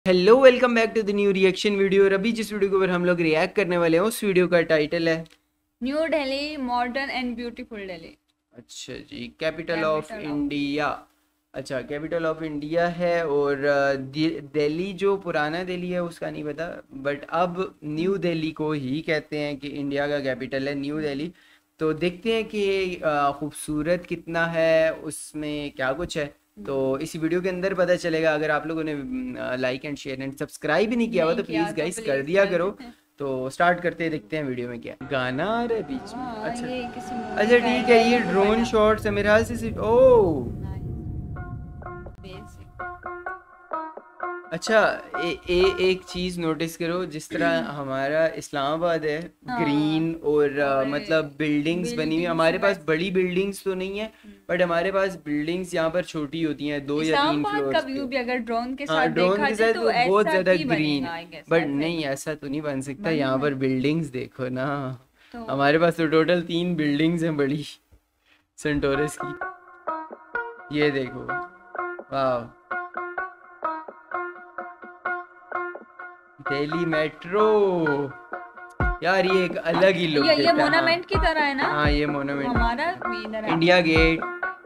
Hello welcome back to the new reaction video. और अभी जिस वीडियो के ऊपर हम लोग रिएक्ट करने वाले हैं उस वीडियो का टाइटल है New Delhi modern and beautiful Delhi. अच्छा जी, capital of capital of India. अच्छा, कैपिटल ऑफ इंडिया है। और दिल्ली जो पुराना दिल्ली है उसका नहीं पता, बट अब न्यू दिल्ली को ही कहते हैं कि इंडिया का कैपिटल है न्यू दिल्ली। तो देखते हैं कि खूबसूरत कितना है, उसमें क्या कुछ है। तो इसी वीडियो के अंदर पता चलेगा। अगर आप लोगों ने like and share and subscribe भी नहीं किया हुआ नहीं तो किया प्लीज़ तो गाइस कर प्लीज दिया कर करो। देते। तो स्टार्ट करते हैं, देखते हैं वीडियो में क्या गाना आ रहा है बीच में। हाँ, अच्छा ये किसी अच्छा, मूवी का है, ठीक है। ये दिल्ली को ड्रोन बना। शॉट्स है मेरे ख्याल से सिर्फ ओ बेसिक। अच्छा। एक चीज़ नोटिस करो, जिस तरह हमारा इस्लामाबाद है हाँ, ग्रीन और और मतलब बिल्डिंग्स बनी हुई। बिल्डिंग्स हमारे पास वैसे। बड़ी बिल्डिंग्स तो नहीं है, बट हमारे पास बिल्डिंग्स यहाँ पर छोटी होती हैं, 2 या 3 इस्लामाबाद का फ्लोर्स व्यू पे। भी अगर ड्रोन के हाँ, साथ ड्रोन देखा के जाए साथ तो वो बहुत ऐसा ज़्यादा ही ग्रीन बनेगा, है। आई गेस बट ऐसा ही नहीं, ऐसा तो नहीं बन सकता। बन यहाँ पर नहीं बिल्डिंग्स देखो ना। तो। हमारे पास तो टोटल 3 बिल्डिंग्स हैं बड़ी, सेंटोरस की। ये देखो, वाह। दिल्ली मेट्रो, यार ये एक अलग ही लुक ये देता है। हाँ मोनामेंट की तरह है ना। हाँ, ये वो मोनूमेंट की हमारा भी इधर तरह है। इंडिया गेट,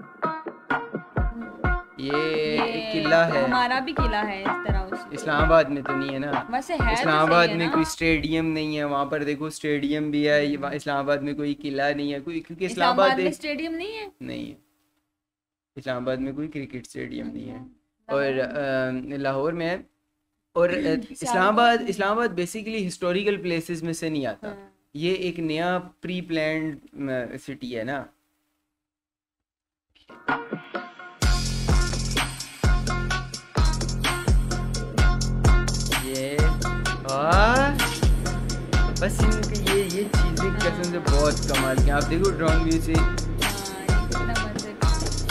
ये एक ये किला है। हमारा भी किला है इस तरह उसी। इस्लामाबाद में तो नहीं है ना। वैसे है तो सही इस्लामाबाद है में ना। कोई स्टेडियम नहीं है। वहां पर देखो स्टेडियम भी है, इस्लामाबाद में कोई किला नहीं है कोई, क्योंकि इस्लामाबाद इस्लामाबाद में एक स्टेडियम नहीं है। नहीं है। इस्लामाबाद में कोई क्रिकेट स्टेडियम नहीं है। अच्छा, और लाहौर में। लाहौर में है। और सियालकोट इस्लामाबाद में नहीं। इस्लामाबाद बेसिकली हिस्टोरिकल प्लेसेस में से नहीं आता। हाँ। ये एक नया प्री प्लान्ड सिटी है ना। ये बस इनके ये चीज़ें कसम से हाँ, बहुत कमाल की हैं। आप देखो ड्रोन व्यू से। हाँ, ये कितना मजे का।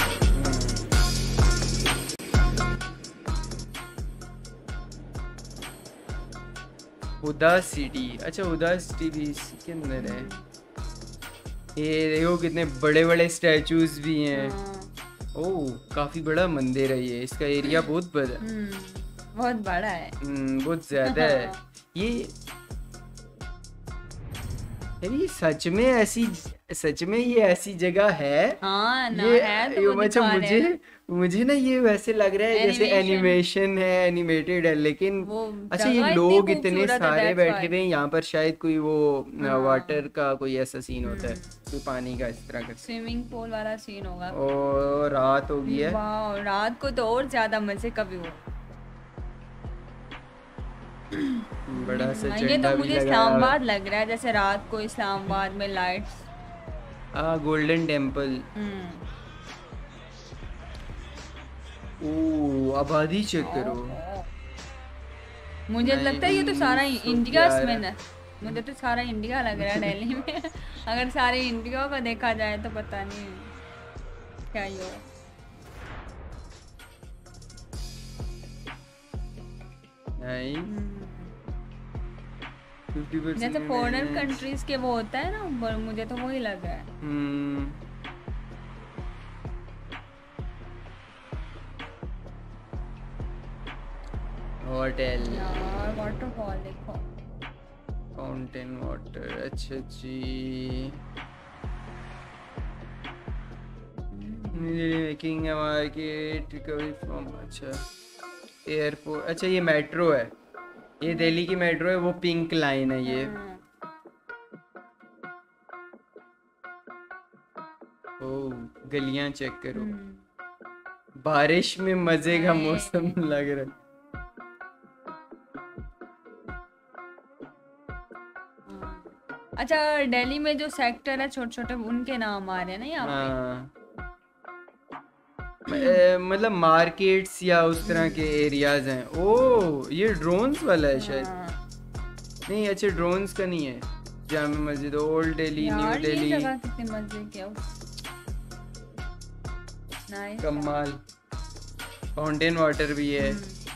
हुदा सिटी, अच्छा हुदा सिटी भी इसी के अंदर है। ये देखो कितने बड़े बड़े स्टैचूज भी हैं। हाँ। ओह, काफ़ी बड़ा मंदिर है ये। इसका एरिया बहुत बड़ा है। बहुत बड़ा है। बहुत ज़्यादा है ये। यार ये सच में ये ऐसी जगह है। हाँ ना, है तो ये वो अच्छा, दिखा रहे हैं ना। मुझे ना ये वैसे लग रहा है जैसे एनिमेशन। एनिमेशन है, एनिमेटेड है, लेकिन वो अच्छा ये जगह इतनी लोग इतने खूबसूरत है, सारे दैट्स बैठे वाई। हुए हैं यहाँ पर। शायद कोई वो हाँ। वाटर का कोई ऐसा सीन होता है, कोई पानी का इस तरह का। स्विमिंग पूल वाला सीन होगा। और रात हो गई है। वाह, रात को तो और ज्यादा मजे का व्यू। बड़ा सा ये तो झंडा भी मुझे लगाया हुआ है। इस्लामाबाद लग रहा है, जैसे रात को इस्लामाबाद में लाइट्स। Golden temple. ओ, आबादी चेक करो। मुझे लगता है ये तो सारा इंडिया में 1911। ना। मुझे तो सारा इंडिया लग रहा है दिल्ली में। अगर सारे इंडिया को देखा जाए तो पता नहीं क्या ही हो। नहीं, 50% जैसे फॉरेन कंट्रीज के वो होता है ना, मुझे तो वही लग रहा है। होटल, यार वाटरफॉल देखो। फाउंटेन वाटर, अच्छा जी। मेकिंग मार्केट रिकवरी फ्रॉम, अच्छा एयरपोर्ट। अच्छा ये मेट्रो है, ये दिल्ली की मेट्रो है, वो पिंक लाइन है ये। हाँ। ओ, गलियां चेक करो। बारिश में मजे का मौसम लग रहा है। अच्छा, दिल्ली में जो सेक्टर है छोटे छोटे, उनके नाम आ रहे हैं ना यहाँ पे। हाँ, मतलब मार्केट्स या उस तरह के एरियाज हैं। ओ, ये ड्रोन्स वाला है शायद। हाँ। नहीं, अच्छा ड्रोन्स का नहीं है। जामा मस्जिद, ओल्ड दिल्ली, न्यू यार ये दिल्ली। जगह कितने मजे की है। नाइस। कमाल। फाउंटेन वाटर भी है।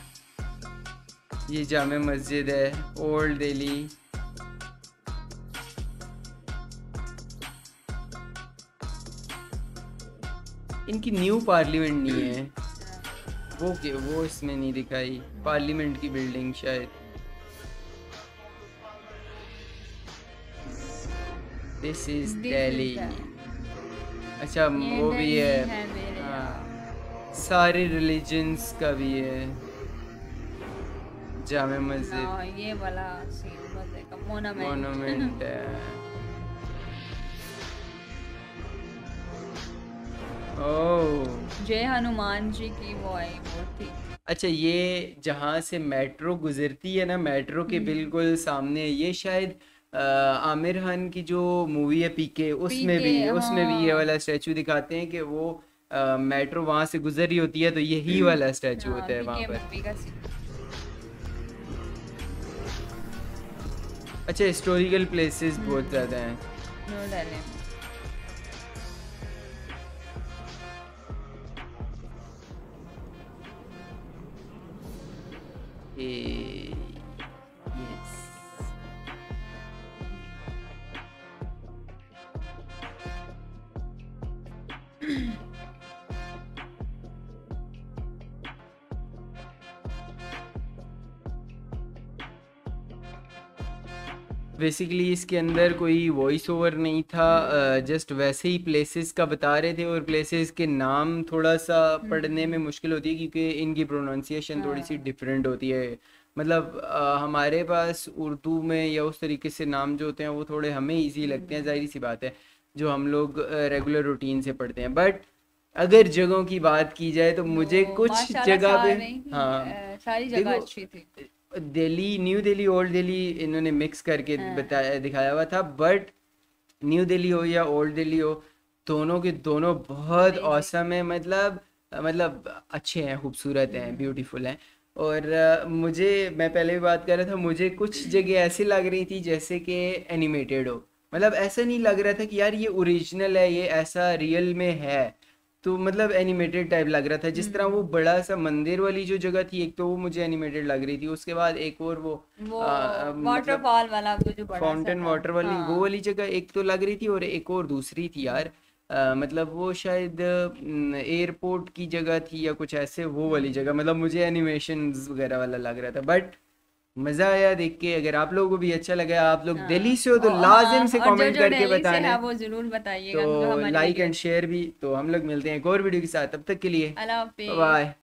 ये जामा मस्जिद है, ओल्ड दिल्ली। इनकी न्यू पार्लियामेंट नहीं है। वो इसमें नहीं दिखाई, पार्लियामेंट की बिल्डिंग शायद। This is this Delhi. Is अच्छा ये वो भी दिल्ली है। है मेरे हाँ, यार। सारे रिलीजन्स का भी है, जामे ना मस्जिद, ये वाला सीन मजे का मोनामेंट। मोनूमेंट है। ओह जय हनुमान जी की वो आई मूर्ति। अच्छा, ये जहाँ से मेट्रो गुजरती है ना, मेट्रो के बिल्कुल सामने, ये शायद आमिर खान की जो मूवी है पीके, उसमें पीके, भी ये हाँ। वाला स्टैचू दिखाते हैं कि वो मेट्रो वहां से गुजर रही होती है, तो यही वाला स्टैचू हाँ होता है वहां पीके पर। मूवी का सीन। अच्छा, हिस्टोरिकल प्लेसेस बहुत ज्यादा हैं। न्यू दिल्ली में। यस। बेसिकली इसके अंदर कोई वॉइस ओवर नहीं था, जस्ट वैसे ही प्लेसेस का बता रहे थे, और प्लेसेस के नाम थोड़ा सा पढ़ने में मुश्किल होती है क्योंकि इनकी प्रोनाउंसिएशन थोड़ी सी हाँ। डिफरेंट होती है। मतलब हमारे पास उर्दू में या उस तरीके से नाम जो होते हैं वो थोड़े हमें इजी लगते हैं, जाहिर सी बात है, जो हम लोग रेगुलर रूटीन से पढ़ते हैं। बट अगर जगहों की बात की जाए तो मुझे तो कुछ माशाल्लाह जगह पे, हाँ सारी जगह देखो, अच्छी थी। दिल्ली, न्यू दिल्ली, ओल्ड दिल्ली इन्होंने मिक्स करके हाँ। बताया दिखाया हुआ था, बट न्यू दिल्ली हो या ओल्ड दिल्ली हो, दोनों के दोनों बहुत अमेजिंग। औसम है। मतलब अच्छे हैं, खूबसूरत हैं, ब्यूटीफुल हैं। और मैं पहले भी बात कर रहा था, मुझे कुछ जगह ऐसी लग रही थी जैसे कि एनिमेटेड हो। मतलब ऐसा नहीं लग रहा था कि यार ये ओरिजिनल है, ये ऐसा रियल में है। तो मतलब एनिमेटेड टाइप लग रहा था, जिस तरह वो बड़ा सा मंदिर वाली जो जगह थी, एक तो वो मुझे एनिमेटेड लग रही थी, उसके बाद एक और वो वो मतलब वाटरफॉल वाला वो जो बड़ा सा फाउंटेन था। वाटर वाली, वो हाँ। वाली जगह एक तो लग रही थी, और एक और दूसरी थी यार। मतलब वो शायद एयरपोर्ट की जगह थी या कुछ ऐसे, वो वाली जगह, मतलब मुझे एनिमेशन वगैरह वाला लग रहा था। बट मज़ा आया देख के। अगर आप लोगों को भी अच्छा लगा, आप लोग दिल्ली हाँ से हो तो लाजिम हाँ, से और जो कमेंट जो करके दिल्ली से बताना है है। वो जरूर बताइएगा जो तो हमारी लाइक वीडियो एंड अच्छी शेयर लगी। भी। तो हम लोग मिलते हैं एक और वीडियो के साथ, तब तक के लिए अल्लाह हाफिज। बाय।